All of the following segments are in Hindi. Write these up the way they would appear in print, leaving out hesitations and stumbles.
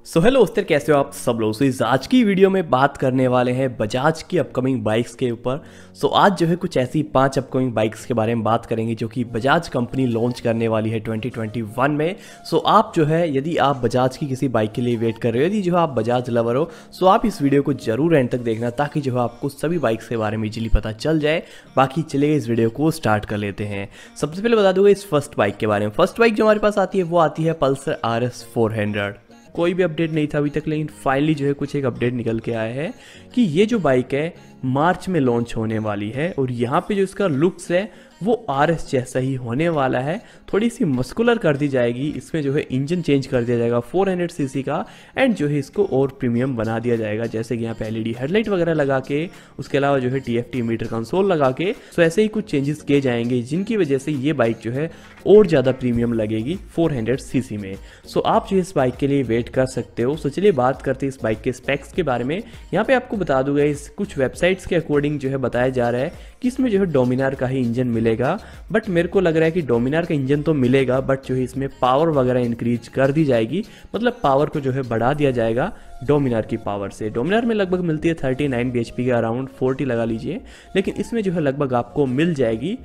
सो हेलो दोस्तों, कैसे हो आप सब लोग। इस आज की वीडियो में बात करने वाले हैं बजाज की अपकमिंग बाइक्स के ऊपर। आज जो है कुछ ऐसी 5 अपकमिंग बाइक्स के बारे में बात करेंगे जो कि बजाज कंपनी लॉन्च करने वाली है 2021 में। आप जो है यदि आप बजाज की किसी बाइक के लिए वेट कर रहे हो, यदि जो आप बजाज लवर हो, आप इस वीडियो को जरूर एंड तक देखना ताकि जो है आपको सभी बाइक्स के बारे में इजीली पता चल जाए। बाकी चलिए इस वीडियो को स्टार्ट कर लेते हैं। सबसे पहले बता दूंगा इस फर्स्ट बाइक के बारे में। फर्स्ट बाइक जो हमारे पास आती है वो आती है पल्सर RS 400। कोई भी अपडेट नहीं था अभी तक, लेकिन फाइनली जो है कुछ एक अपडेट निकल के आया है कि ये जो बाइक है मार्च में लॉन्च होने वाली है। और यहाँ पे जो इसका लुक्स है वो RS जैसा ही होने वाला है, थोड़ी सी मस्कुलर कर दी जाएगी। इसमें जो है इंजन चेंज कर दिया जाएगा 400 सीसी का, एंड जो है इसको और प्रीमियम बना दिया जाएगा, जैसे कि यहाँ पे LED हेडलाइट वगैरह लगा के, उसके अलावा जो है TFT मीटर कंसोल लगा के। ऐसे ही कुछ चेंजेस किए जाएंगे जिनकी वजह से ये बाइक जो है और ज़्यादा प्रीमियम लगेगी 400 सीसी में। आप जो इस बाइक के लिए वेट कर सकते हो। चलिए बात करते हैं इस बाइक के स्पेक्स के बारे में। यहाँ पे आपको बता दूंगा इस कुछ वेबसाइट्स के अकॉर्डिंग जो है बताया जा रहा है कि इसमें जो है डोमिनार का ही इंजन मिलेगा। बट मेरे को लग रहा है कि डोमिनार का इंजन तो मिलेगा, बट जो है इसमें पावर वगैरह इंक्रीज कर दी जाएगी, मतलब पावर को जो है बढ़ा दिया जाएगा डोमिनार की पावर से। डोमिनार में लगभग मिलती है 39 bhp के अराउंड 40 लगा लीजिए, लेकिन इसमें जो है लगभग आपको मिल जाएगी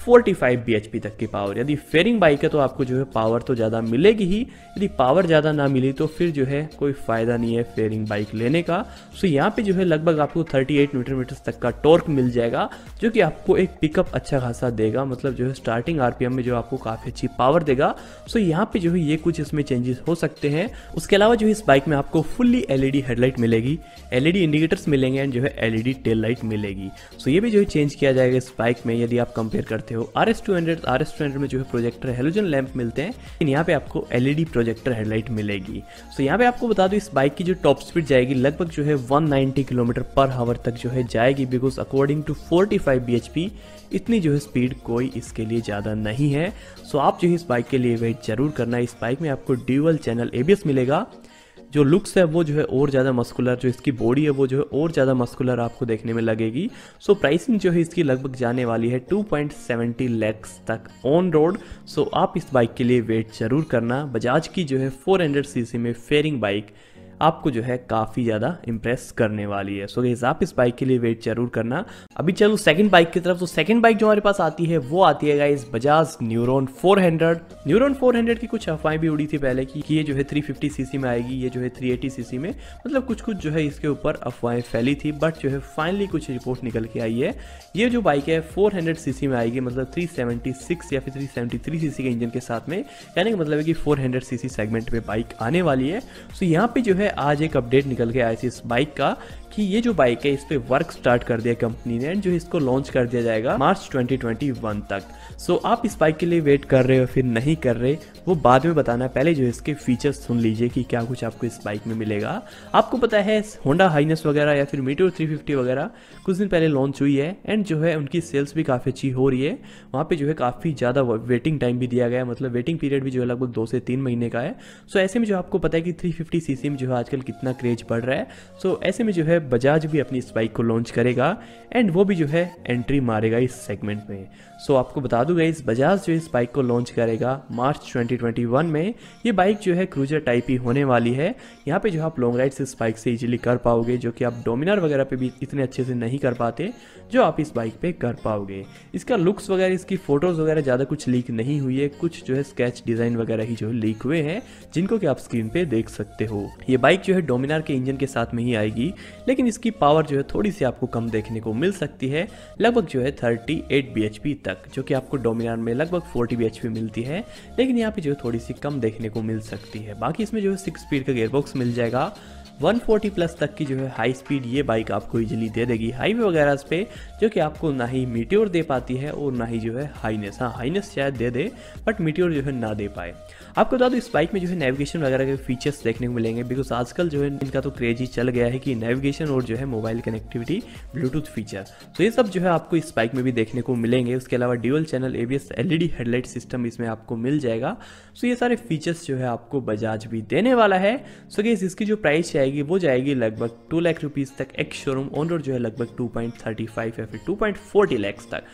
45 bhp तक की पावर। यदि फेयरिंग बाइक है तो आपको जो है पावर तो ज़्यादा मिलेगी ही, यदि पावर ज़्यादा ना मिली तो फिर जो है कोई फ़ायदा नहीं है फेयरिंग बाइक लेने का। यहाँ पे जो है लगभग आपको 38 न्यूटन मीटर तक का टॉर्क मिल जाएगा, जो कि आपको एक पिकअप अच्छा खासा देगा, मतलब जो है स्टार्टिंग RPM में जो आपको काफ़ी अच्छी पावर देगा। यहाँ पे जो है ये कुछ इसमें चेंजेस हो सकते हैं। उसके अलावा जो है इस बाइक में आपको फुल्ली LED हेडलाइट मिलेगी, LED इंडिकेटर्स मिलेंगे, एंड जो है LED टेल लाइट मिलेगी। ये भी जो है चेंज किया जाएगा इस बाइक में। यदि आप कंपेयर करते हो RS 200 में जो है प्रोजेक्टर हेलोजन लैंप मिलते हैं, लेकिन यहाँ पे आपको LED प्रोजेक्टर हेडलाइट मिलेगी। यहाँ पे आपको बता दूं इस बाइक की जो टॉप स्पीड जाएगी लगभग जो है 190 किलोमीटर पर आवर तक जो है जाएगी, बिकॉज अकॉर्डिंग टू 45 bhp इतनी जो है स्पीड कोई इसके लिए ज़्यादा नहीं है। आप जो है इस बाइक के लिए वेट जरूर करना। इस बाइक में आपको ड्यूअल चैनल ABS मिलेगा। जो लुक्स है वो जो है और ज़्यादा मस्कुलर, जो इसकी बॉडी है वो जो है और ज़्यादा मस्कुलर आपको देखने में लगेगी। प्राइसिंग जो है इसकी लगभग जाने वाली है 2.70 लाख तक ऑन रोड। आप इस बाइक के लिए वेट जरूर करना। बजाज की जो है 400 सीसी में फेयरिंग बाइक आपको जो है काफ़ी ज़्यादा इंप्रेस करने वाली है। गाइस आप इस बाइक के लिए वेट जरूर करना। अभी चलो सेकंड बाइक की तरफ। सेकंड बाइक जो हमारे पास आती है वो आती है गाइस बजाज न्यूरॉन 400। न्यूरॉन 400 की कुछ अफवाहें भी उड़ी थी पहले कि ये जो है 350 सीसी में आएगी, ये जो है 380 सीसी में, मतलब कुछ जो है इसके ऊपर अफवाहें फैली थी। बट जो है फाइनली कुछ रिपोर्ट निकल के आई है, ये जो बाइक है 400 सीसी में आएगी, मतलब 376 या फिर 373 सीसी के इंजन के साथ में। कहने का मतलब है कि 400 सीसी सेगमेंट में बाइक आने वाली है। यहाँ पे जो है आज एक अपडेट निकल के आया थी इस बाइक का कि ये जो बाइक है इस पे वर्क स्टार्ट कर दिया कंपनी ने, एंड जो इसको लॉन्च कर दिया जाएगा मार्च 2021 तक। आप इस बाइक के लिए वेट कर रहे हो फिर नहीं कर रहे वो बाद में बताना। पहले जो इसके फीचर्स सुन लीजिए कि क्या कुछ आपको इस बाइक में मिलेगा। आपको पता है होंडा हाइनेस वगैरह या फिर मीटियोर 350 वगैरह कुछ दिन पहले लॉन्च हुई है, एंड जो है उनकी सेल्स भी काफ़ी अच्छी हो रही है। वहाँ पे जो है काफ़ी ज़्यादा वेटिंग टाइम भी दिया गया है, मतलब वेटिंग पीरियड भी जो है लगभग 2 से 3 महीने का है। ऐसे में जो आपको पता है कि 350 सीसी में जो है आजकल कितना क्रेज बढ़ रहा है। ऐसे में जो है बजाज भी अपनी इस बाइक को लॉन्च करेगा, एंड वो भी जो है एंट्री मारेगा इस सेगमेंट में। आपको बता दूंगा इस बजाज जो इस बाइक को लॉन्च करेगा मार्च 2021 में। ये बाइक जो है क्रूजर टाइप ही होने वाली है। यहाँ पे जो आप लॉन्ग राइड्स इस बाइक से इजीली कर पाओगे, जो कि आप डोमिनार वगैरह पे भी इतने अच्छे से नहीं कर पाते, जो आप इस बाइक पे कर पाओगे। इसका लुक्स वगैरह, इसकी फोटोज वगैरह ज़्यादा कुछ लीक नहीं हुई है, कुछ जो है स्केच डिज़ाइन वगैरह ही जो है लीक हुए हैं, जिनको कि आप स्क्रीन पे देख सकते हो। ये बाइक जो है डोमिनार के इंजन के साथ में ही आएगी, लेकिन इसकी पावर जो है थोड़ी सी आपको कम देखने को मिल सकती है, लगभग जो है 38 bhp तक, जो कि आपको डोमिनार में लगभग 40 bhp मिलती है, लेकिन यहाँ पे जो है थोड़ी सी कम देखने को मिल सकती है। बाकी इसमें जो है 6 स्पीड का गियरबॉक्स मिल जाएगा। 140 प्लस तक की जो है हाई स्पीड ये बाइक आपको इजीली दे देगी हाईवे वगैरह पे, जो कि आपको ना ही मीटियोर दे पाती है और ना ही जो है हाईनेस। हाँ, हाईनेस शायद दे दे बट मीटियोर जो है ना दे पाए। आपको बता दो इस बाइक में जो है नेविगेशन वगैरह के फीचर्स देखने को मिलेंगे, बिकॉज आजकल जो है इनका तो क्रेज ही चल गया है कि नेविगेशन और जो है मोबाइल कनेक्टिविटी, ब्लूटूथ फीचर। ये सब जो है आपको इस बाइक में भी देखने को मिलेंगे। उसके अलावा dual channel ABS LED headlight system इसमें आपको मिल जाएगा। ये सारे फीचर्स जो है आपको बजाज भी देने वाला है। गाइस इसकी जो प्राइस जाएगी वो जाएगी लगभग 2 लाख रुपीज़ तक। एक्स शोरूम ऑन रोड जो है लगभग 2.35 या फिर 2.40 लाख तक।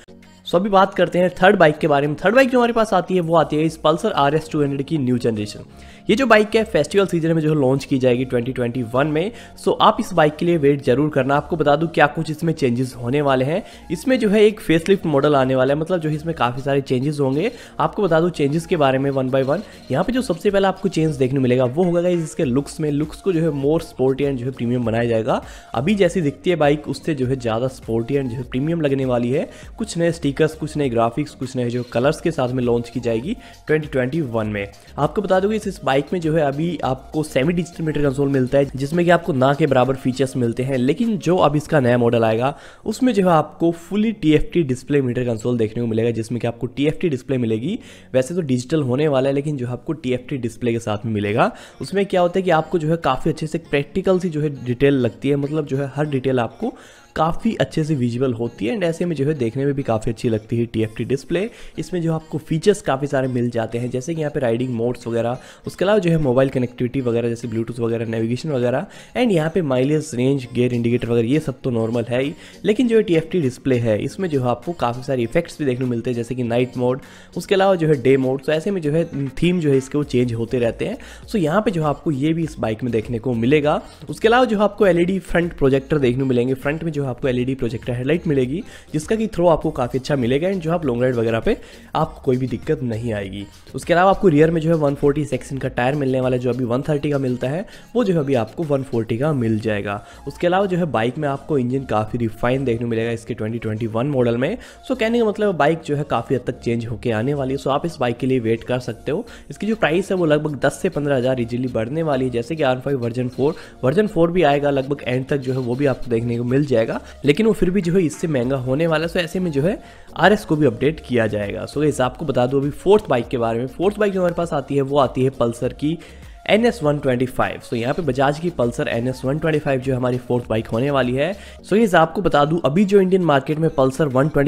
सो अभी बात करते हैं थर्ड बाइक के बारे में। थर्ड बाइक जो हमारे पास आती है वो आती है इस पल्सर RS 200 की न्यू जनरेशन। ये जो बाइक है फेस्टिवल सीजन में जो लॉन्च की जाएगी 2021 में। सो आप इस बाइक के लिए वेट जरूर करना। आपको बता दूं क्या कुछ इसमें चेंजेस होने वाले हैं। इसमें जो है एक फेसलिफ्ट मॉडल आने वाला है, मतलब जो है इसमें काफ़ी सारे चेंजेस होंगे। आपको बता दूं चेंजेस के बारे में वन बाय वन। यहाँ पे जो सबसे पहले आपको चेंज देखने मिलेगा वो होगा इसके लुक्स में। लुक्स को जो है मोर स्पोर्टी एंड जो है प्रीमियम बनाया जाएगा। अभी जैसी दिखती है बाइक उससे जो है ज़्यादा स्पोर्टी एंड जो है प्रीमियम लगने वाली है। कुछ नए स्टिकर्स, कुछ नए ग्राफिक्स, कुछ नए जो कलर्स के साथ में लॉन्च की जाएगी 2021 में। आपको बता दूं कि इस बाइक में जो है अभी आपको सेमी डिजिटल मीटर कंसोल मिलता है, जिसमें कि आपको ना के बराबर फीचर्स मिलते हैं। लेकिन जो अब इसका नया मॉडल आएगा उसमें जो है आपको fully TFT display meter console देखने को मिलेगा, जिसमें कि आपको TFT डिस्प्ले मिलेगी। वैसे तो डिजिटल होने वाला है लेकिन जो आपको TFT डिस्प्ले के साथ में मिलेगा। उसमें क्या होता है कि आपको जो है काफ़ी अच्छे से प्रैक्टिकल सी जो है डिटेल लगती है, मतलब जो है हर डिटेल आपको काफ़ी अच्छे से विजुअल होती है एंड ऐसे में जो है देखने में भी काफ़ी अच्छी लगती है TFT डिस्प्ले। इसमें जो आपको फीचर्स काफ़ी सारे मिल जाते हैं, जैसे कि यहाँ पे राइडिंग मोड्स वगैरह, उसके अलावा जो है मोबाइल कनेक्टिविटी वगैरह जैसे ब्लूटूथ वगैरह, नेविगेशन वगैरह एंड यहाँ पे माइलेज, रेंज, गियर इंडिकेटर वगैरह ये सब तो नॉर्मल है ही। लेकिन जो है TFT डिस्प्ले है इसमें जो है आपको काफ़ी सारे इफेक्ट्स भी देखने को मिलते हैं, जैसे कि नाइट मोड, उसके अलावा जो है डे मोड। तो ऐसे में जो है थीम जो है इसके वो चेंज होते रहते हैं। सो यहाँ पे जो आपको ये भी इस बाइक में देखने को मिलेगा। उसके अलावा जो आपको LED फ्रंट प्रोजेक्टर देखने को मिलेंगे। फ्रंट में जो आपको LED प्रोजेक्टर हेडलाइट मिलेगी, जिसका कि थ्रो आपको काफ़ी अच्छा मिलेगा एंड जो आप लॉन्ग राइड वगैरह पे आपको कोई भी दिक्कत नहीं आएगी। उसके अलावा आपको रियर में जो है 140 सेक्शन का टायर मिलने वाला है, जो अभी 130 का मिलता है वो जो है अभी आपको 140 का मिल जाएगा। उसके अलावा जो है बाइक में आपको इंजन काफ़ी रिफाइन देखने को मिलेगा इसके 2021 मॉडल में। सो कहने का मतलब बाइक जो है काफ़ी हद तक चेंज होकर आने वाली है। सो आप इस बाइक के लिए वेट कर सकते हो। इसकी जो प्राइस है वो लगभग 10 से 15 हज़ार इजीली बढ़ने वाली है। जैसे कि R5 वर्जन 4 भी आएगा लगभग एंड तक, जो है वो भी आपको देखने को मिल जाएगा, लेकिन वो फिर भी जो है इससे महंगा होने वाला है। सो ऐसे में जो है RS को भी अपडेट किया जाएगा। सो इस आपको बता दूं अभी फोर्थ बाइक के बारे में। फोर्थ बाइक जो हमारे पास आती है वो आती है पल्सर की NS 125। सो यहाँ पे बजाज की पल्सर NS 125 जो हमारी फोर्थ बाइक होने वाली है। सो ये आपको बता दूं अभी जो इंडियन मार्केट में पल्सर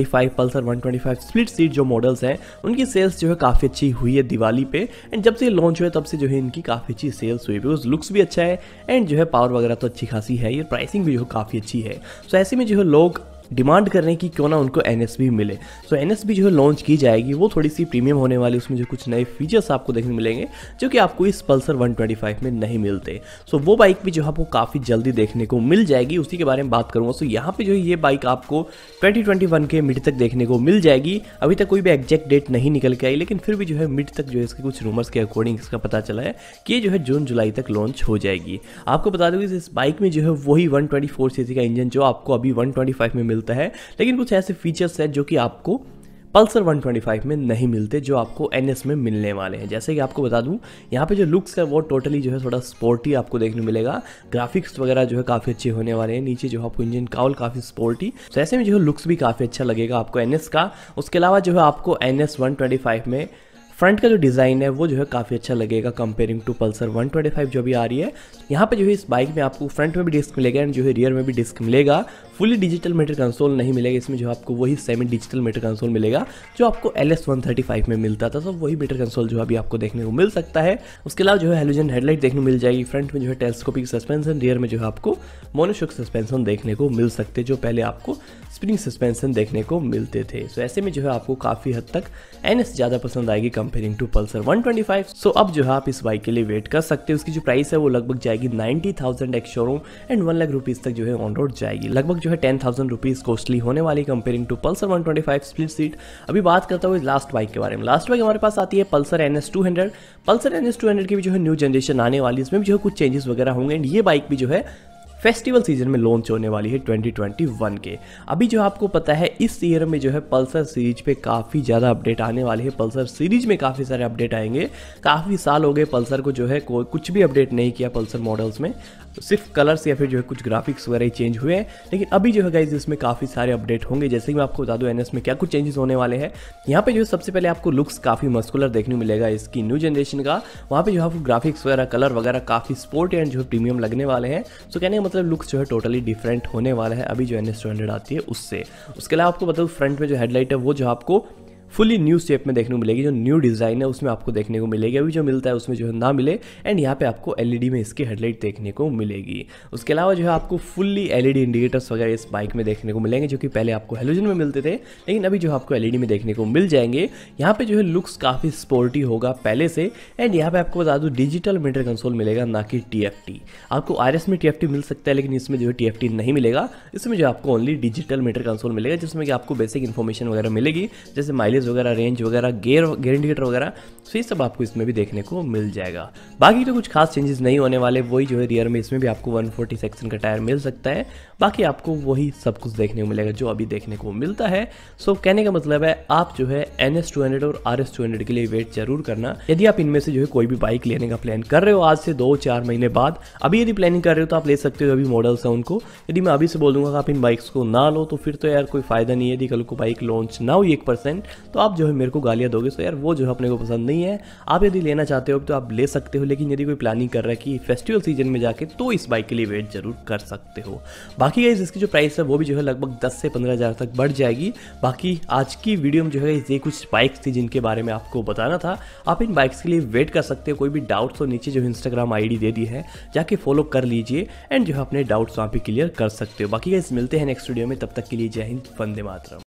125 स्प्लिट सीट जो मॉडल्स हैं उनकी सेल्स जो है काफ़ी अच्छी हुई है दिवाली पे एंड जब से लॉन्च हुए तब से जो है इनकी काफ़ी अच्छी सेल्स हुई, बिकॉज लुक्स भी अच्छा है एंड जो है पावर वगैरह तो अच्छी खासी है, ये प्राइसिंग भी जो है काफ़ी अच्छी है। सो ऐसे में जो है लोग डिमांड कर रहे हैं कि क्यों ना उनको NS भी मिले। सो NS भी जो है लॉन्च की जाएगी, वो थोड़ी सी प्रीमियम होने वाली, उसमें जो कुछ नए फीचर्स आपको देखने मिलेंगे जो कि आपको इस पल्सर 125 में नहीं मिलते। सो वो बाइक भी जो है आपको काफ़ी जल्दी देखने को मिल जाएगी, उसी के बारे में बात करूँगा। सो यहाँ पे जो है ये बाइक आपको 2021 के मिड तक देखने को मिल जाएगी। अभी तक कोई भी एग्जैक्ट डेट नहीं निकल के आई, लेकिन फिर भी जो है मिड तक जो है इसके कुछ रूमर्स के अकॉर्डिंग इसका पता चला है कि ये जो है जून जुलाई तक लॉन्च हो जाएगी। आपको बता दूँ इस बाइक में जो है वही 124 cc का इंजन जो आपको अभी 125 में मिलता है, लेकिन कुछ ऐसे फीचर्स हैं जो कि आपको पल्सर 125 में नहीं मिलते, जो आपको NS में मिलने वाले हैं। जैसे कि आपको बता दूं यहाँ पे जो लुक्स है वो टोटली जो है थोड़ा स्पोर्टी आपको देखने मिलेगा। ग्राफिक्स वगैरह जो है काफ़ी अच्छे होने वाले हैं। नीचे जो आपको इंजन काउल काफ़ी स्पोर्टी, तो ऐसे में जो है लुक्स भी काफ़ी अच्छा लगेगा आपको NS का। उसके अलावा जो है आपको NS 125 में फ्रंट का जो डिज़ाइन है वो जो है काफ़ी अच्छा लगेगा कंपेयरिंग टू पल्सर 125 जो भी आ रही है। यहाँ पे जो है इस बाइक में आपको फ्रंट में भी डिस्क मिलेगा एंड जो है रियर में भी डिस्क मिलेगा। फुली डिजिटल मीटर कंसोल नहीं मिलेगा, इसमें जो आपको वही सेमी डिजिटल मीटर कंसोल मिलेगा जो आपको LS 135 में मिलता था। तो वही मीटर कंसोल जो अभी आपको देखने को मिल सकता है। उसके अलावा जो है हेलोजन हेडलाइट देखने को मिल जाएगी। फ्रंट में जो है टेलीस्कोपिक सस्पेंशन, रियर में जो है आपको मोनोशॉक सस्पेंशन देखने को मिल सकते, जो पहले आपको स्प्रिंग सस्पेंशन देखने को मिलते थे। सो ऐसे में जो है आपको काफ़ी हद तक NS ज़्यादा पसंद आएगी कंपेयरिंग टू पल्सर 125। सो अब जो है आप इस बाइक के लिए वेट कर सकते हो। उसकी जो प्राइस है वो लगभग जाएगी 90,000 ex showroom and 1 lakh rupees तक जो है ऑन रोड जाएगी। लगभग जो है 10,000 रुपीज़ कॉस्टली होने वाली comparing to Pulsar 125 split seat. अभी बात करता हूँ लास्ट बाइक के बारे में। लास्ट बाइक हमारे पास आती है पल्सर NS 200। पल्सर NS 200 की भी जो है न्यू जनरेशन आने वाली है, इसमें भी जो है कुछ चेंजेस वगैरह होंगे एंड ये बाइक भी जो है फेस्टिवल सीजन में लॉन्च होने वाली है 2021 के। अभी जो आपको पता है इस ईयर में जो है पल्सर सीरीज पे काफ़ी ज़्यादा अपडेट आने वाले हैं। पल्सर सीरीज में काफ़ी सारे अपडेट आएंगे। काफ़ी साल हो गए पल्सर को जो है कुछ भी अपडेट नहीं किया पल्सर मॉडल्स में, सिर्फ कलर्स या फिर जो है कुछ ग्राफिक्स वगैरह ही चेंज हुए हैं। लेकिन अभी जो है गाइस इसमें काफ़ी सारे अपडेट होंगे। जैसे कि मैं आपको बता दूं NS में क्या कुछ चेंजेस होने वाले हैं। यहाँ पे जो है सबसे पहले आपको लुक्स काफ़ी मस्कुलर देखने को मिलेगा इसकी न्यू जनरेशन का। वहाँ पे जो है आपको ग्राफिक्स वगैरह कलर वगैरह काफ़ी स्पोर्ट एंड जो है प्रीमियम लगने वाले हैं। सो कहने का मतलब लुक्स जो है टोटली डिफरेंट होने वाला है अभी जो NS 200 आती है उससे। उसके अलावा आपको बता दूं फ्रंट में जो हेडलाइट है वो जो आपको फुली न्यू शेप में देखने को मिलेगी। जो न्यू डिज़ाइन है उसमें आपको देखने को मिलेगी, अभी जो मिलता है उसमें जो है ना मिले। एंड यहाँ पे आपको एलईडी में इसकी हेडलाइट देखने को मिलेगी। उसके अलावा जो है आपको फुल्ली एलईडी इंडिकेटर्स वगैरह इस बाइक में देखने को मिलेंगे, जो कि पहले आपको हेलोजन में मिलते थे, लेकिन अभी जो आपको एलईडी में देखने को मिल जाएंगे। यहाँ पे जो है लुक्स काफ़ी स्पोर्टी होगा पहले से। एंड यहाँ पे आपको बता दूँ डिजिटल मीटर कंसोल मिलेगा, ना कि टीएफटी। आपको आरएस में टीएफटी मिल सकता है, लेकिन इसमें जो है टीएफटी नहीं मिलेगा। इसमें जो आपको ओनली डिजिटल मीटर कंसोल मिलेगा, जिसमें कि आपको बेसिक इन्फॉर्मेशन वगैरह मिलेगी, जैसे माइलेज वगैरह, रेंज वगैरह, गेयर इंडिकेटर वगैरह। तो ये सब आपको इसमें भी देखने को मिल जाएगा। बाकी तो कुछ खास चेंजेस नहीं होने वाले। वही जो है रियर में इसमें भी आपको 140 सेक्शन का टायर मिल सकता है। बाकी आपको वही सब कुछ देखने को मिलेगा जो अभी देखने को मिलता है। सो कहने का मतलब है आप जो है NS200 और RS200 के लिए वेट जरूर करना। यदि आप इनमें से जो है कोई भी बाइक लेने का प्लान कर रहे हो आज से 2-4 महीने बाद, अभी यदि प्लानिंग कर रहे हो तो आप ले सकते हो। अभी मॉडल्स हैं उनको। यदि मैं अभी से बोल दूंगा कि आप इन बाइक्स को ना लो तो फिर तो यार कोई फायदा नहीं है। यदि कल को बाइक लॉन्च ना हुई 1% तो आप जो है मेरे को गालियां दोगे। तो यार वो जो है अपने को पसंद नहीं है। आप यदि लेना चाहते हो तो आप ले सकते हो, लेकिन यदि कोई प्लानिंग कर रहा है कि फेस्टिवल सीजन में जाके, तो इस बाइक के लिए वेट जरूर कर सकते हो। बाकी गाइस इसकी जो प्राइस है वो भी जो है लगभग 10 से 15 हज़ार तक बढ़ जाएगी। बाकी आज की वीडियो में जो है ये कुछ बाइक्स थी जिनके बारे में आपको बताना था। आप इन बाइक्स के लिए वेट कर सकते हो। कोई भी डाउट्स तो नीचे जो इंस्टाग्राम आईडी दे दी है, जाके फॉलो कर लीजिए। एंड जो है अपने डाउट्स वहाँ पे क्लियर कर सकते हो। बाकी गाइस मिलते हैं नेक्स्ट वीडियो में, तब तक के लिए जय हिंद, वंदे मातरम।